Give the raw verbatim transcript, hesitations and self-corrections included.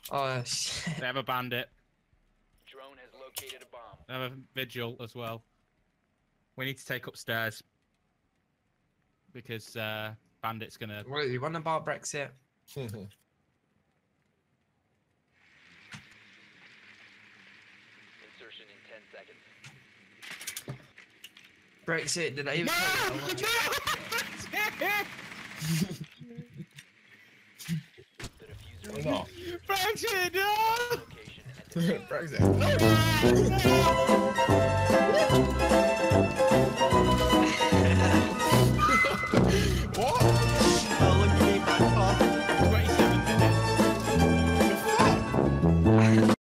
Oh shit. They have a bandit. Drone has located a bomb. They have a vigil as well. We need to take upstairs because uh, bandit's gonna. What are you on about Brexit? Insertion in ten seconds. Brexit, did I even The diffuser Why not? Brexit, no! location and Brexit.